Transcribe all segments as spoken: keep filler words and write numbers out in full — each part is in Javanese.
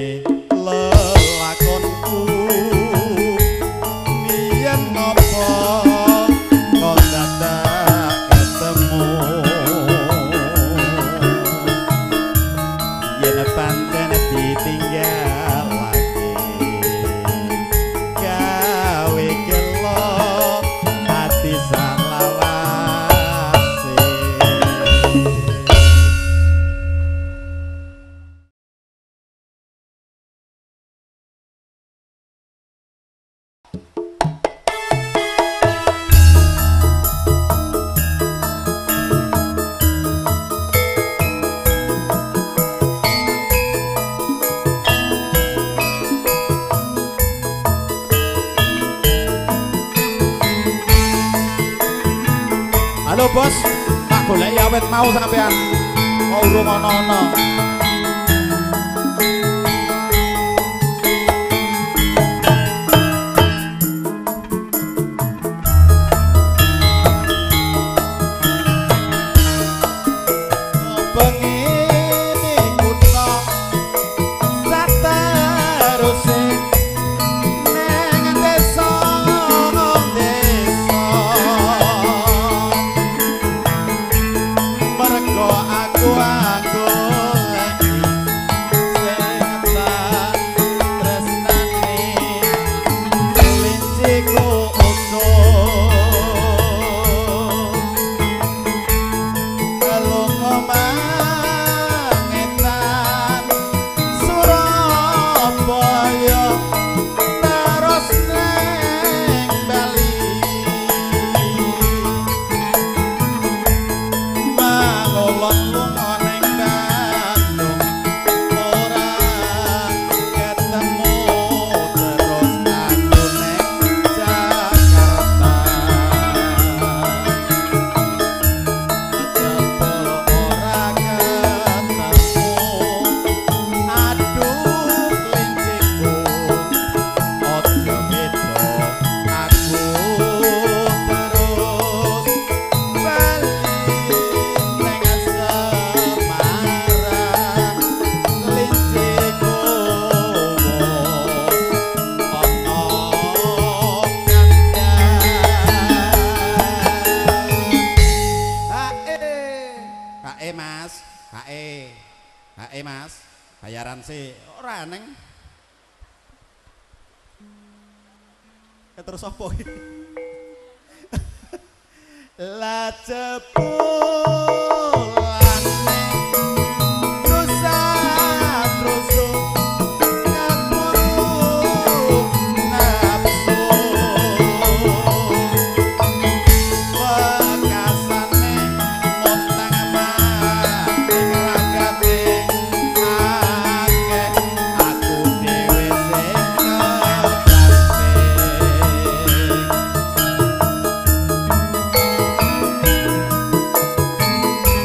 lelakonku biyen ngopo kok dadak ketemu yen pancen ditinggal lagi gawe gelo ati salawase Halo bos, tak golek awet mau sampean. Mau urung ana-ana. Bengi kutha sateruse neng desa desa mergo aku aku lagi sing tak tresnani linciku usul kalungo mangetan Surabaya terus neng Bali mangolon lunga neng Bandung ora ketemu terus aku neng Jakarta jebul ora ketemu aduh linciku ojo beda aku terus bali neng Semarang linciku ono kandang hae mas hae hae mas bayaran sih ora neng terus apa la jebulane rusak rusuk ngapuru nafsu bekasane montang maning ragate akeh aku dhewe sing ngebanting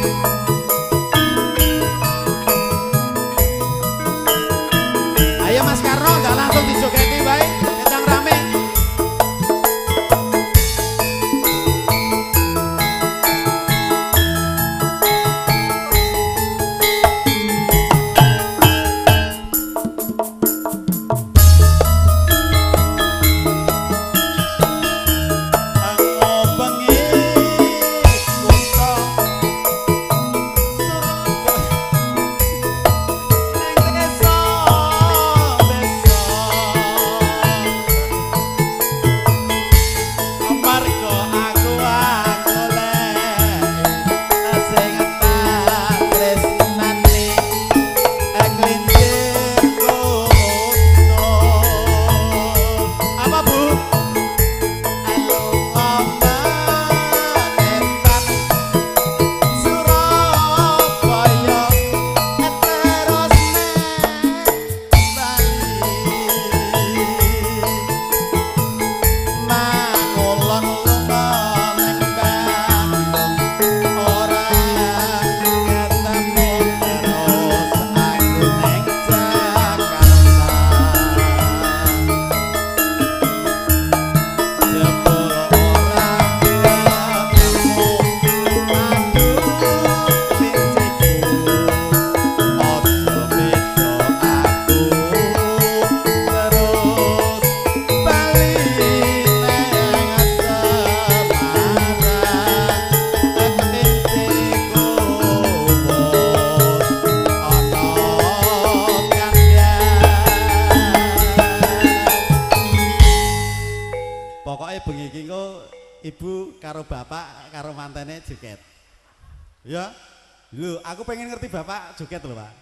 ibu karo bapak karo mantene joget. Ya. Lho, aku pengen ngerti bapak joget lho, Pak.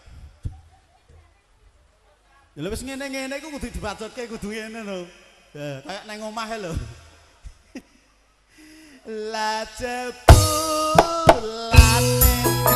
Ya wis ngene-ngene iku kudu dibacotke kudu ngene lho. Ya, kayak nang omah lho. La jebulane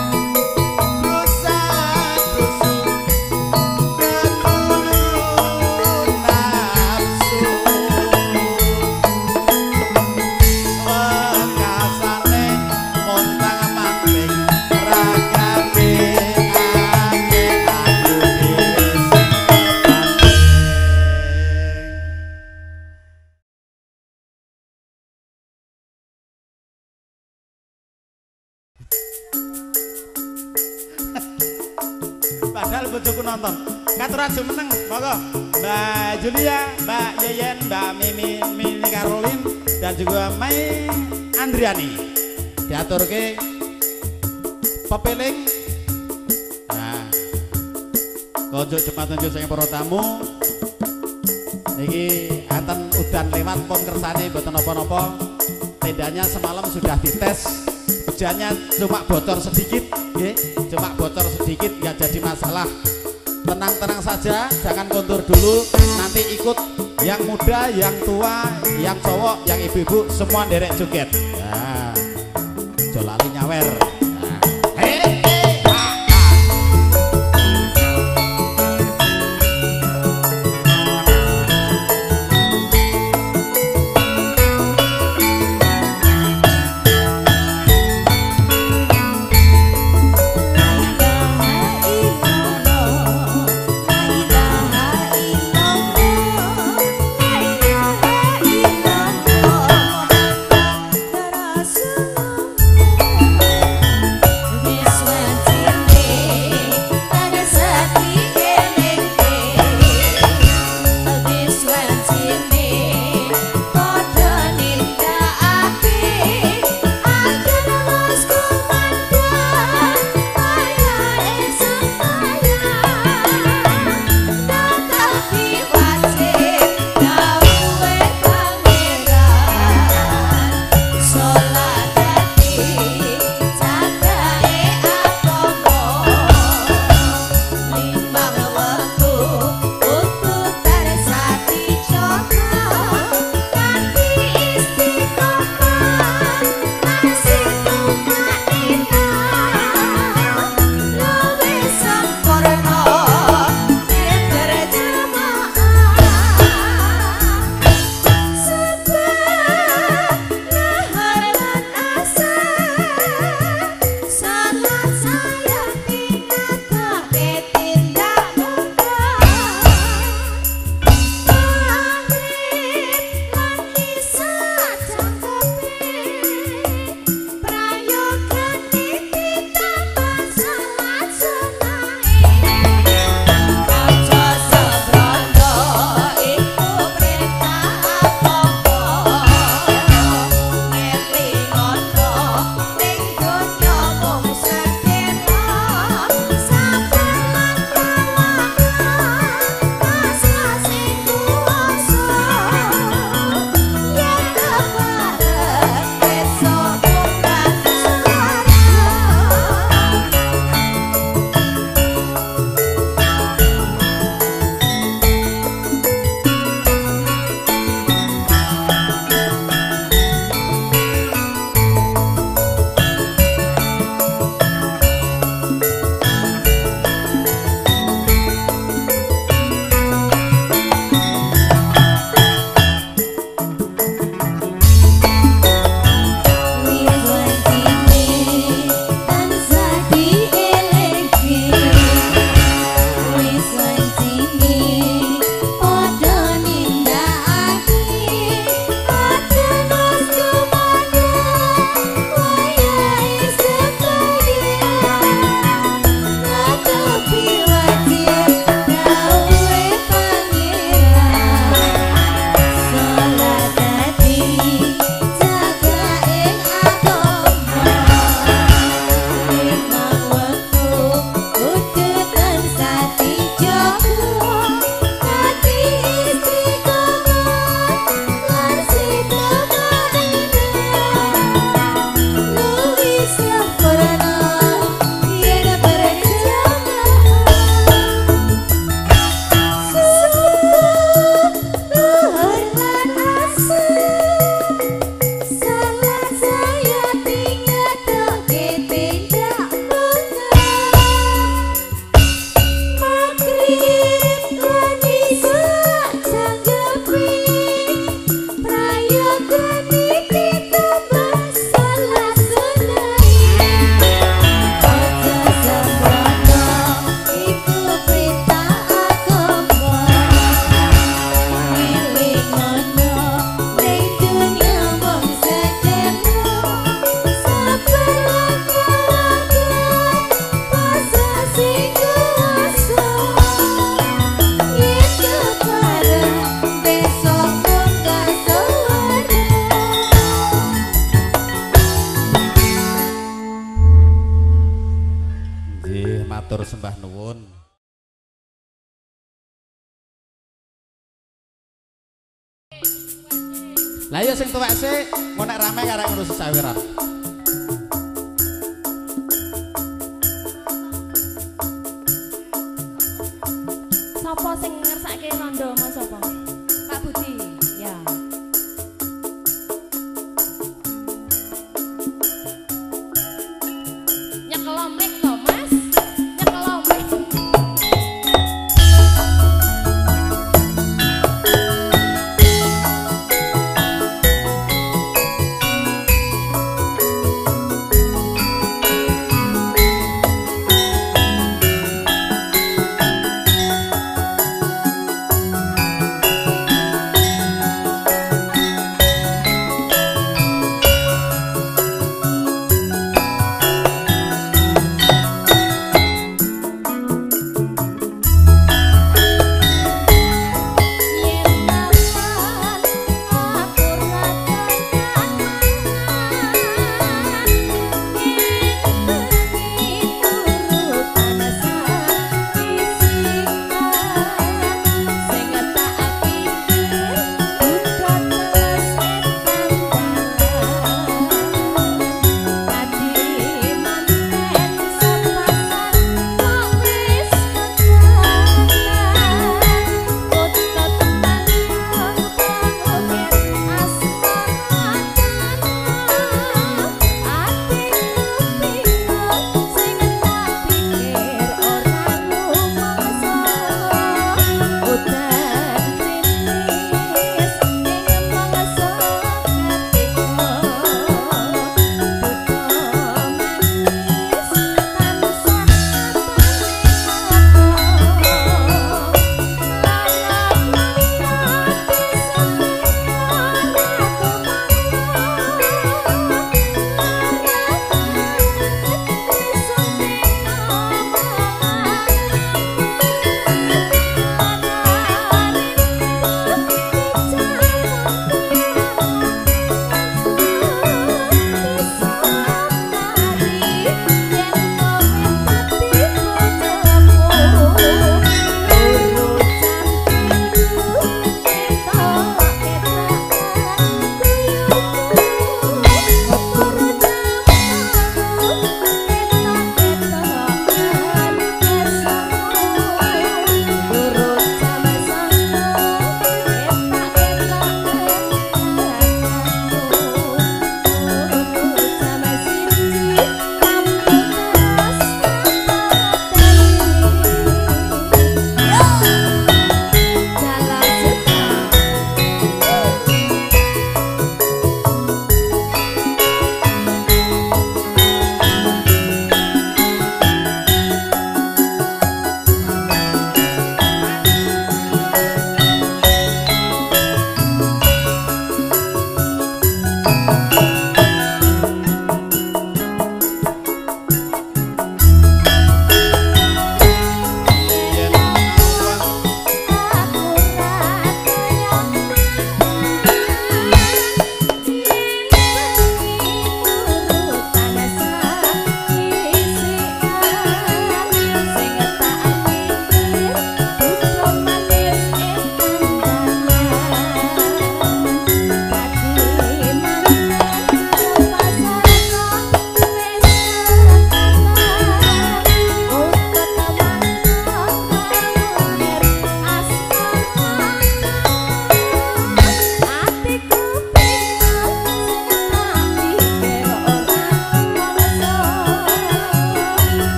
padahal bojoku nonton. Katuran jumeneng, monggo. Mbak Julia, Mbak Yeyen, Mbak Mimi, Mini Caroline dan juga Mai Andriani. Diaturke pepiling. Nah. Konjuk cepat tunjuk sing para tamu. Niki aten udan lewat pun kersane mboten napa-napa. Tendanya semalam sudah dites. Hujannya cuma bocor sedikit, nggih. Cuma bocor sedikit nggak jadi masalah. Tenang-tenang saja, jangan kontur dulu. Nanti ikut yang muda, yang tua, yang cowok, yang ibu-ibu semua derek joget. Nah, jolali nyawer. Nah. Hey, hey, ha, ha. sembah nuwun. Lah ya sing tuwek sik ngono nek rame karek ngurus sawiran. Sapa sing ngersake rondo Mas sapa?